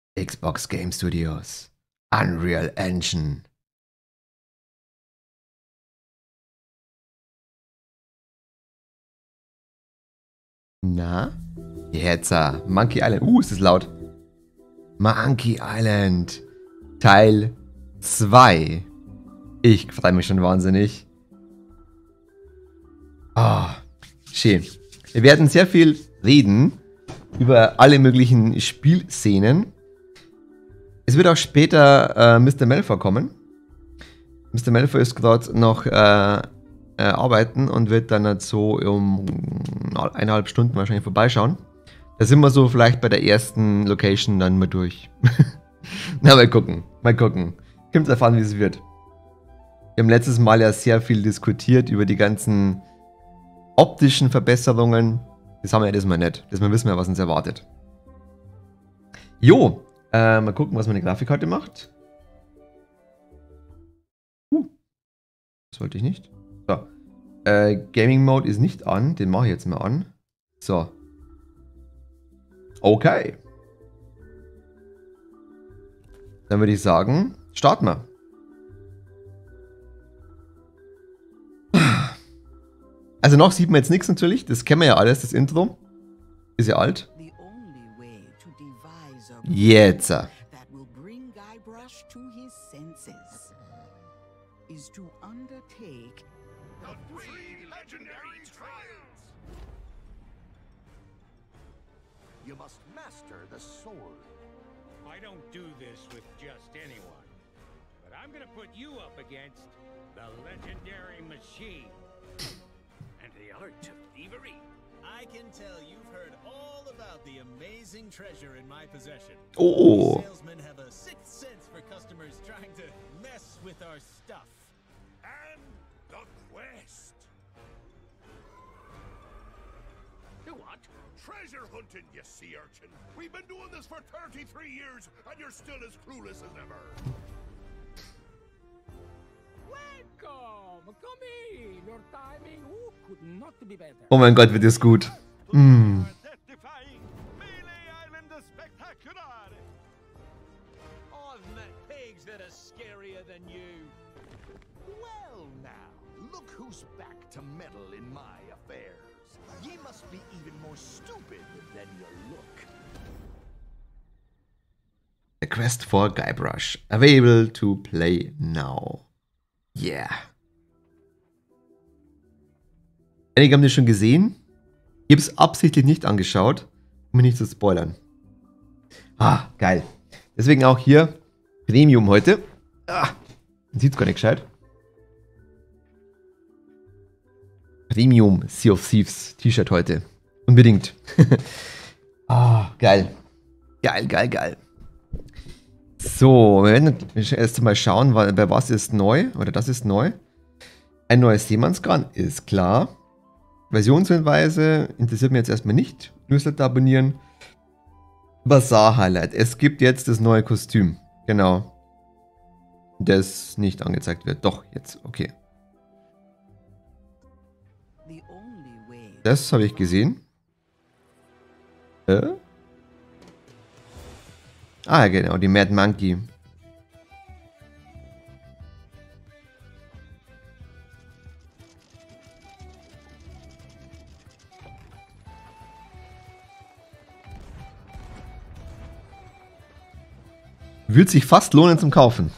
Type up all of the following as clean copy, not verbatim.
Xbox Game Studios. Unreal Engine. Na? Jetzt, Monkey Island. Ist das laut. Monkey Island. Teil 2. Ich freue mich schon wahnsinnig. Schön. Wir werden sehr viel reden über alle möglichen Spielszenen. Es wird auch später Mr. Malfoy kommen. Mr. Malfoy ist gerade noch arbeiten und wird dann halt so um 1,5 Stunden wahrscheinlich vorbeischauen. Da sind wir so vielleicht bei der ersten Location dann mal durch. Na, mal gucken. Mal gucken. Kommt erfahren, wie es wird. Wir haben letztes Mal ja sehr viel diskutiert über die ganzen optischen Verbesserungen. Das haben wir ja diesmal nicht. Diesmal wissen wir, was uns erwartet. Jo, mal gucken, was meine Grafikkarte macht. Das wollte ich nicht. So. Gaming Mode ist nicht an. Den mache ich jetzt mal an. So. Okay. Dann würde ich sagen, starten wir. Also noch sieht man jetzt nichts natürlich. Das kennen wir ja alles, das Intro. Ist ja alt. Jetzt. You must master the sword. I don't do this with just anyone, but I'm gonna put you up against the legendary machine and the art of thievery. I can tell you've heard all about the amazing treasure in my possession. Oh. Salesmen have a sixth sense for customers trying to mess with our stuff. And the quest. Do what? Treasure hunting, you sea urchin. We've been doing this for 33 years, and you're still as clueless as ever. Welcome! Come in! Your timing could not be better. Oh mein Gott, wird das gut. Mm. I've met pigs that are scarier than you. Well now, look who's back to meddle in my affairs. Ye must be even more stupid than you look. The Quest for Guybrush. Available to play now. Yeah. Einige haben das schon gesehen. Ich habe es absichtlich nicht angeschaut, um mich nicht zu spoilern. Geil. Deswegen auch hier Premium heute. Man sieht es gar nicht gescheit. Premium Sea of Thieves T-Shirt heute. Unbedingt. Geil. Geil. So, wir werden erst mal schauen, bei was ist neu. Oder das ist neu. Ein neues Seemannsgarn ist klar. Versionshinweise interessiert mich jetzt erstmal nicht. Newsletter abonnieren. Bazaar-Highlight. Es gibt jetzt das neue Kostüm. Genau. Das nicht angezeigt wird. Doch, jetzt. Okay. Das habe ich gesehen. Genau, die Mad Monkey. Würde sich fast lohnen zum Kaufen.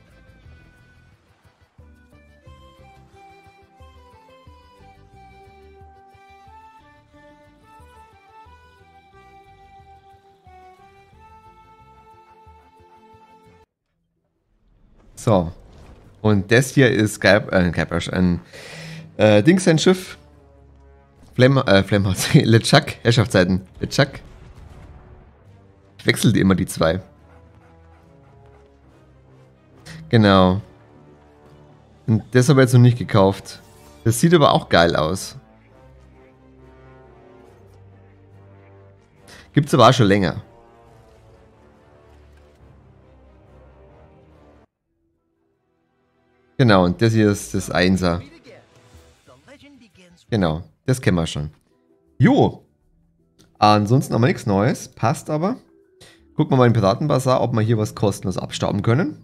So. Und das hier ist Guybrush, ein Dings, sein Schiff. Flamhaus. LeChuck, Herrschaftszeiten. LeChuck. Ich wechselte immer die zwei. Genau. Und das habe ich jetzt noch nicht gekauft. Das sieht aber auch geil aus. Gibt's aber auch schon länger. Genau, und das hier ist das Einser. Genau, das kennen wir schon. Jo. Ansonsten haben wir nichts Neues. Passt aber. Gucken wir mal in den Piratenbazar, ob wir hier was kostenlos abstauben können.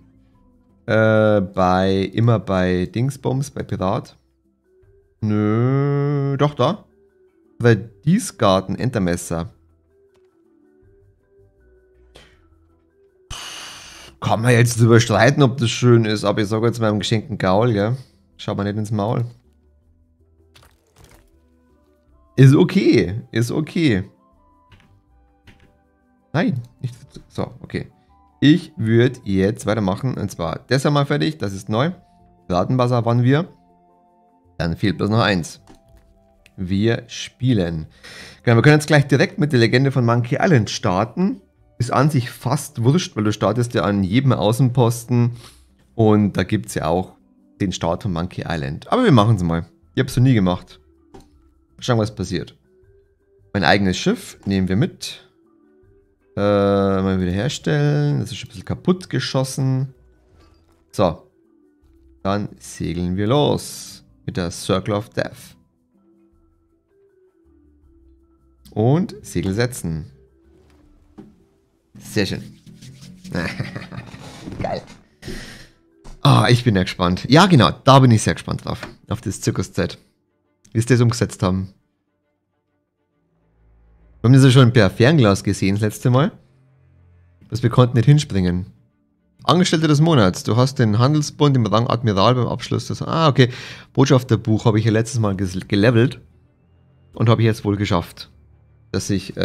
Immer bei Dingsbums, bei Pirat. Nö, doch da. Bei Diesgarten, Entermesser. Kann man jetzt drüber streiten, ob das schön ist, aber ich sage jetzt mal im geschenkten Gaul, gell? Schau mal nicht ins Maul. Ist okay, ist okay. Nein, nicht so, okay. Ich würde jetzt weitermachen, und zwar das haben wir fertig, das ist neu. Piratenbazar waren wir. Dann fehlt bloß noch eins. Wir spielen. Genau, wir können jetzt gleich direkt mit der Legende von Monkey Island starten. Ist an sich fast wurscht, weil du startest ja an jedem Außenposten und da gibt es ja auch den Start von Monkey Island. Aber wir machen es mal. Ich habe es noch nie gemacht. Schauen, was passiert. Mein eigenes Schiff nehmen wir mit. Mal wieder herstellen. Das ist schon ein bisschen kaputt geschossen. So. Dann segeln wir los. Mit der Circle of Death. Und Segel setzen. Sehr schön. Geil. Ah, ich bin ja gespannt. Ja, genau, da bin ich sehr gespannt drauf. Auf das Zirkuszeit. Wie sie das umgesetzt haben. Wir haben das ja schon per Fernglas gesehen das letzte Mal. Dass wir konnten nicht hinspringen. Angestellter des Monats. Du hast den Handelsbund im Rang Admiral beim Abschluss des... Ah, okay. Botschafterbuch habe ich ja letztes Mal gelevelt. Und habe ich jetzt wohl geschafft. Dass ich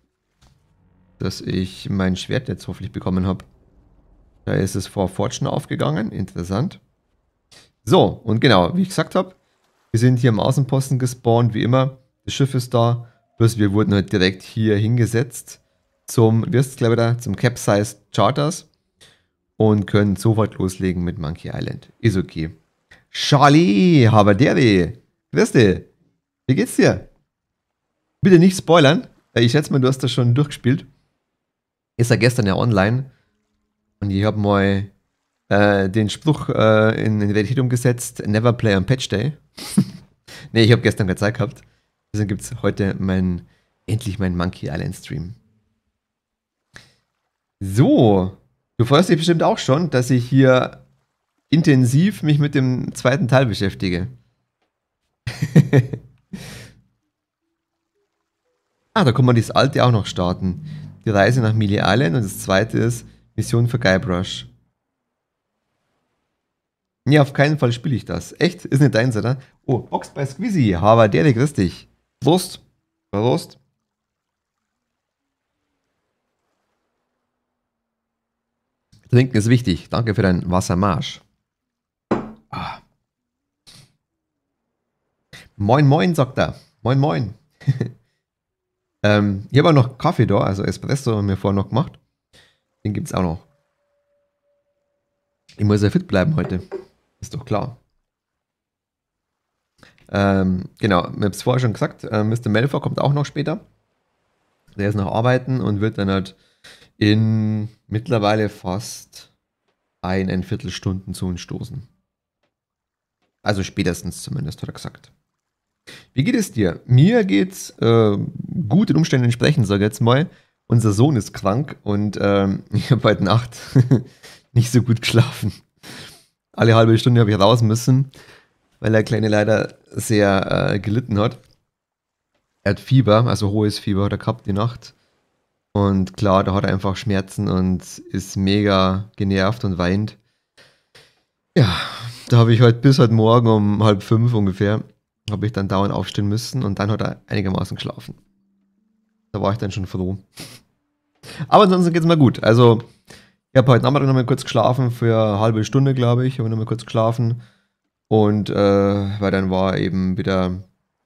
mein Schwert jetzt hoffentlich bekommen habe. Da ist es vor Fortune aufgegangen. Interessant. So, und genau, wie ich gesagt habe, wir sind hier am Außenposten gespawnt, wie immer. Das Schiff ist da. Bloß wir wurden halt direkt hier hingesetzt zum, wie heißt es, glaube ich, da, zum Capsized Charters. Und können sofort loslegen mit Monkey Island. Ist okay. Charlie, Haberderi. Grüß dich. Wie geht's dir? Bitte nicht spoilern. Ich schätze mal, du hast das schon durchgespielt. Ist ja gestern ja online. Und ich habe mal den Spruch in Realität umgesetzt. Never play on Patch Day. Ne, ich habe gestern keine Zeit gehabt. Deswegen gibt es heute endlich meinen Monkey Island Stream. So. Du freust dich bestimmt auch schon, dass ich hier intensiv mich mit dem zweiten Teil beschäftige. Ah, da kann man das alte auch noch starten. Die Reise nach Mealy Island und das zweite ist Mission für Guybrush. Nee, auf keinen Fall spiele ich das. Echt? Ist nicht deins, oder? Oh, Box bei Squeezy. Aber der grüß dich. Prost. Prost. Trinken ist wichtig. Danke für deinen Wassermarsch. Ah. Moin, moin, sagt er. Moin, moin. Ich habe auch noch Kaffee da, also Espresso haben wir vorher noch gemacht. Den gibt es auch noch. Ich muss ja fit bleiben heute. Ist doch klar. Genau, ich habe es vorher schon gesagt, Mr. Malfoy kommt auch noch später. Der ist noch arbeiten und wird dann halt in mittlerweile fast 1,25 Stunden zu uns stoßen. Also spätestens zumindest, hat er gesagt. Wie geht es dir? Mir geht's gut, den Umständen entsprechend, sage ich jetzt mal. Unser Sohn ist krank und ich habe heute Nacht nicht so gut geschlafen. Alle halbe Stunde habe ich raus müssen, weil der Kleine leider sehr gelitten hat. Er hat Fieber, also hohes Fieber hat er gehabt die Nacht. Und klar, da hat er einfach Schmerzen und ist mega genervt und weint. Ja, da habe ich heute bis heute Morgen um 4:30 ungefähr, habe ich dann dauernd aufstehen müssen und dann hat er einigermaßen geschlafen. Da war ich dann schon froh. Aber ansonsten geht es mir gut. Also, ich habe heute Nachmittag noch mal kurz geschlafen, für eine halbe Stunde, glaube ich, habe ich noch mal kurz geschlafen. Und, weil dann war eben wieder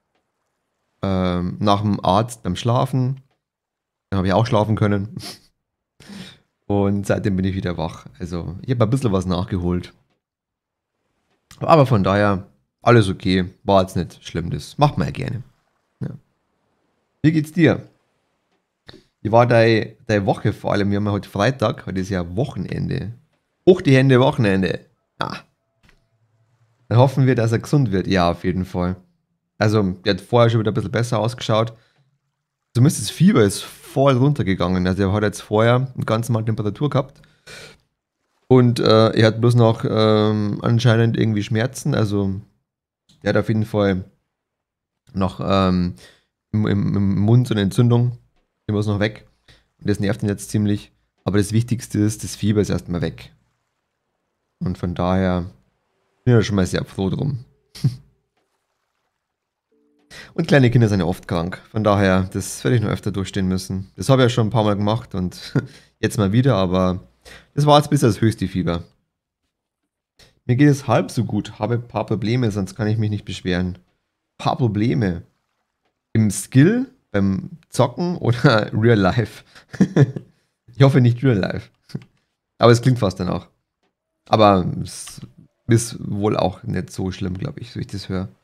nach dem Arzt beim Schlafen. Dann habe ich auch schlafen können. Und seitdem bin ich wieder wach. Also, ich habe ein bisschen was nachgeholt. Aber von daher, alles okay. War jetzt nicht schlimm, das macht man ja gerne. Ja. Wie geht's dir? Wie war deine Woche vor allem? Wir haben ja heute Freitag, heute ist ja Wochenende. Hoch die Hände, Wochenende. Ah. Dann hoffen wir, dass er gesund wird. Ja, auf jeden Fall. Also, der hat vorher schon wieder ein bisschen besser ausgeschaut. Zumindest das Fieber ist voll runtergegangen. Also er hat jetzt vorher eine ganz normale Temperatur gehabt. Und er hat bloß noch anscheinend irgendwie Schmerzen. Also er hat auf jeden Fall noch im Mund so eine Entzündung. Die muss noch weg. Und das nervt ihn jetzt ziemlich. Aber das Wichtigste ist, das Fieber ist erstmal weg. Und von daher bin ich ja schon mal sehr froh drum. Und kleine Kinder sind ja oft krank. Von daher, das werde ich noch öfter durchstehen müssen. Das habe ich ja schon ein paar Mal gemacht und jetzt mal wieder, aber das war jetzt bisher das höchste Fieber. Mir geht es halb so gut, habe ein paar Probleme, sonst kann ich mich nicht beschweren. Ein paar Probleme. Im Skill, beim Zocken oder Real Life? Ich hoffe nicht Real Life. Aber es klingt fast danach. Aber es ist wohl auch nicht so schlimm, glaube ich, so ich das höre.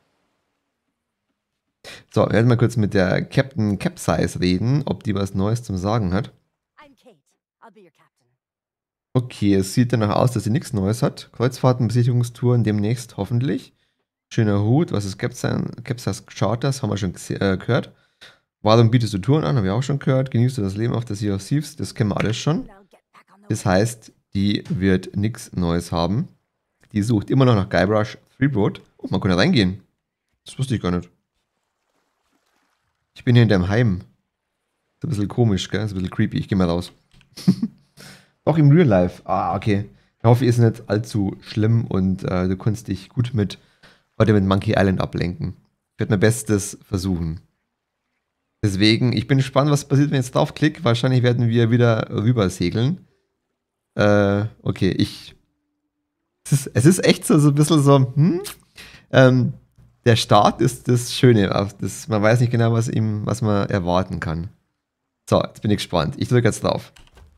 So, wir werden mal kurz mit der Captain Capsize reden, ob die was Neues zum Sagen hat. I'm Kate. I'll be your captain. Okay, es sieht danach aus, dass sie nichts Neues hat. Kreuzfahrten, Besichtigungstouren demnächst hoffentlich. Schöner Hut, was ist Capsize Charters, haben wir schon gehört. Warum bietest du Touren an, haben wir auch schon gehört. Genießt du das Leben auf der Sea of Thieves, das kennen wir alles schon. I'll get back on the Das heißt, die wird nichts Neues haben. Die sucht immer noch nach Guybrush Threepwood. Oh, man kann da reingehen. Das wusste ich gar nicht. Ich bin hier in deinem Heim. Ist ein bisschen komisch, gell? Ist ein bisschen creepy. Ich gehe mal raus. Auch im Real Life. Ah, okay. Ich hoffe, ist nicht allzu schlimm und du kannst dich gut mit Monkey Island ablenken. Ich werde mein Bestes versuchen. Deswegen, ich bin gespannt, was passiert, wenn ich jetzt draufklicke. Wahrscheinlich werden wir wieder rüber segeln. Okay, es ist echt so ein bisschen so, der Start ist das Schöne. Man weiß nicht genau, was man erwarten kann. So, jetzt bin ich gespannt. Ich drücke jetzt drauf.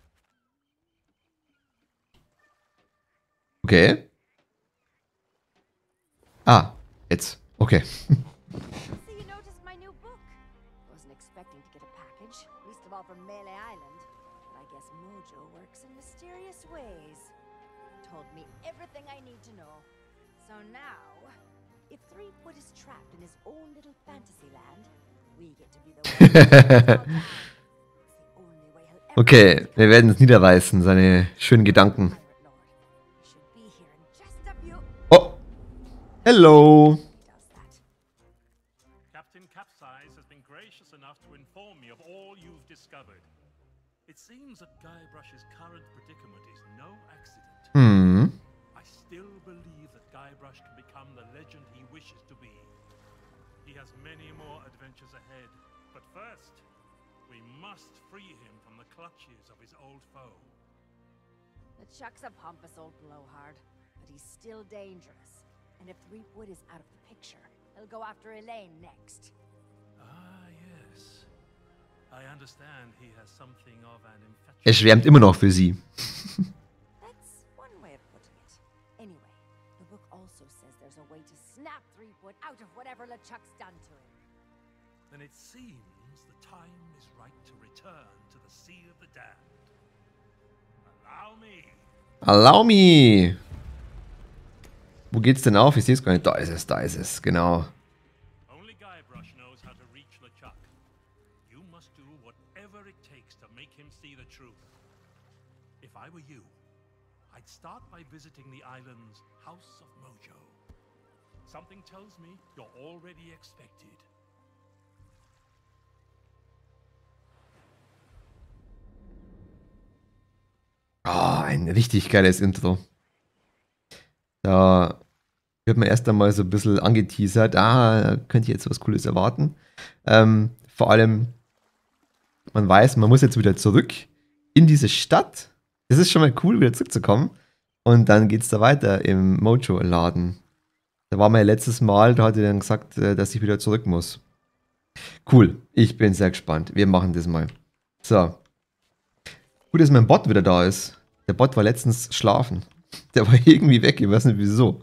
Okay. Ah, jetzt. Okay. See, you noticed my new book. Wasn't expecting to get a package, least of all from Melee Island. But I guess Mojo works in mysterious ways. Told me everything I need to know. So now, if Threepwood is trapped in his own little fantasy land, we get to be the ones. Okay, wir werden es niederreißen, seine schönen Gedanken. Oh, hello. Captain Capsize has been gracious enough to inform me of all you've discovered. It seems that Guybrush's current predicament is no accident. I still believe that Guybrush can become the legend he wishes to be. He has many more adventures ahead, but first, we must free him from the clutches of his old foe. LeChuck's a pompous old blowhard, but he's still dangerous. And if Threepwood is out of the picture, he'll go after Elaine next. Ah, yes. I understand he has something of an infatuation. Er schwärmt immer noch für sie. That's one way of putting it. Anyway, the book also says there's a way to snap Threepwood out of whatever LeChuck's done to him. Then it seems the time is right to return to the Sea of the Damned. Allow me. Allow me. Wo geht's denn auf? Ich sehe es gar nicht. Da ist es, genau. Only Guybrush knows how to reach LeChuck. You must do whatever it takes to make him see the truth. If I were you, I'd start by visiting the island's House of Mojo. Something tells me you're already expected. Ah, ein richtig geiles Intro. Da wird man erst einmal so ein bisschen angeteasert. Ah, könnt ihr jetzt was Cooles erwarten. Vor allem, man weiß, man muss jetzt wieder zurück in diese Stadt. Das ist schon mal cool, wieder zurückzukommen. Und dann geht es da weiter im Mojo-Laden. Da war mein letztes Mal, da hat er dann gesagt, dass ich wieder zurück muss. Cool, ich bin sehr gespannt. Wir machen das mal. So. Gut, dass mein Bot wieder da ist. Der Bot war letztens schlafen. Der war irgendwie weg, ich weiß nicht wieso.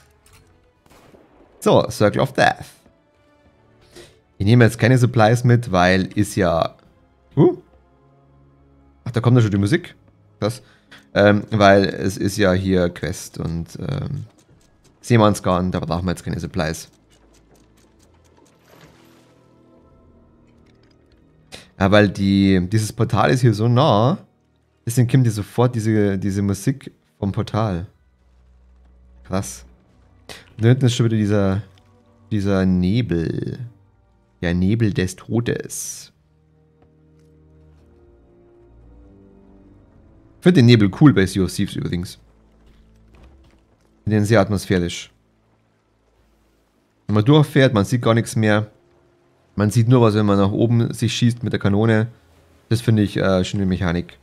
So, Circle of Death. Ich nehme jetzt keine Supplies mit, weil ist ja... Ach, da kommt ja schon die Musik. Krass. Weil es ist ja hier Quest und Seemannsgarn, da brauchen wir jetzt keine Supplies. Ja, weil dieses Portal ist hier so nah. Deswegen kommt hier sofort diese Musik vom Portal. Krass. Und da hinten ist schon wieder dieser Nebel. Der Nebel des Todes. Ich finde den Nebel cool bei Sea of Thieves übrigens. Ich finde den sehr atmosphärisch. Wenn man durchfährt, man sieht gar nichts mehr. Man sieht nur was, wenn man nach oben sich schießt mit der Kanone. Das finde ich schöne Mechanik.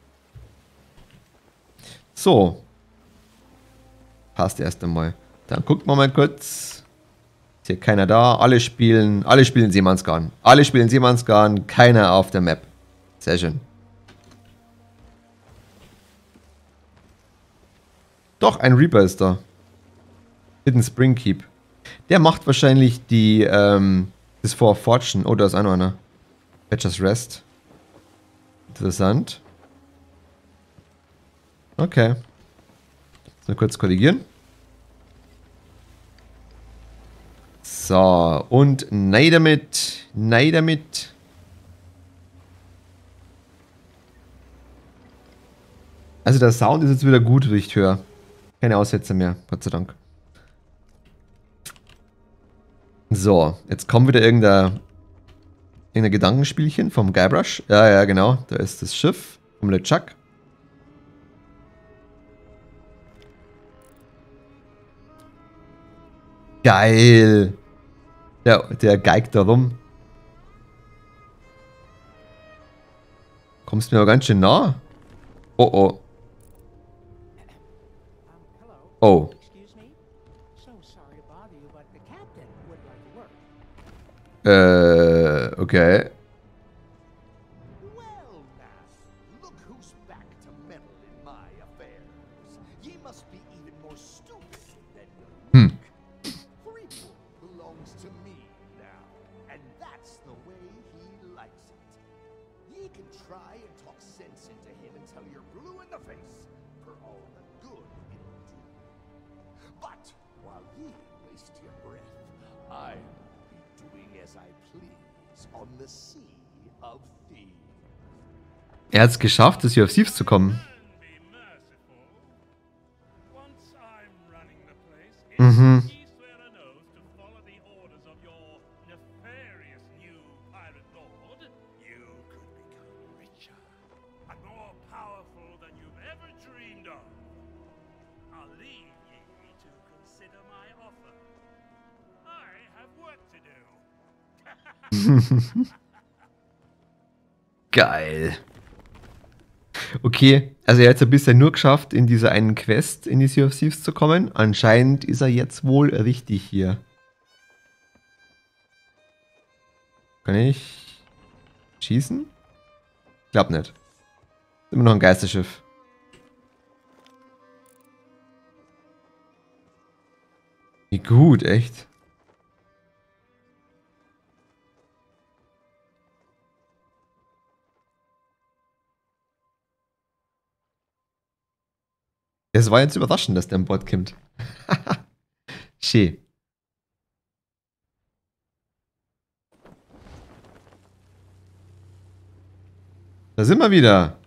So. Passt erst einmal. Dann gucken wir mal kurz. Ist hier keiner da. Alle spielen Seemannsgarn. Alle spielen Seemannsgarn. Keiner auf der Map. Sehr schön. Doch, ein Reaper ist da. Hidden Spring Keep. Der macht wahrscheinlich das For Fortune. Oh, da ist auch noch einer. Fetcher's Rest. Interessant. Okay. Mal kurz korrigieren. So, und nein damit. Nein damit. Also der Sound ist jetzt wieder gut, wie ich höre. Keine Aussätze mehr, Gott sei Dank. So, jetzt kommt wieder irgendein Gedankenspielchen vom Guybrush. Ja, genau. Da ist das Schiff vom LeChuck. Geil. Der geigt da rum. Kommst mir aber ganz schön nah. Oh, oh. Oh. Excuse me? So sorry to bother you, but the captain would like to work. Okay. Well now, look who's back to meddle in my affairs. Ye must be even more stupid than you look. Freeport belongs to me now, and that's the way he likes it. Ye can try and talk sense into him until you're blue in the face, for all the good it'll do. But while ye waste your breath, I'll be doing as I please on the Sea of Thieves. Er hat es geschafft, das Sea of Thieves zu kommen. Be merciful. Once I'm running the place, if ye swear an oath to follow the orders of your nefarious new pirate lord, you could become richer and more powerful than you've ever dreamed of. I'll leave ye to consider my offer. I have work to do. Geil. Okay, also er hat es ja bisher nur geschafft, in dieser einen Quest in die Sea of Thieves zu kommen. Anscheinend ist er jetzt wohl richtig hier. Kann ich schießen? Glaub nicht. Immer noch ein Geisterschiff. Wie gut, echt. Es war jetzt überraschend, dass der an Bord kommt. Schön. Da sind wir wieder.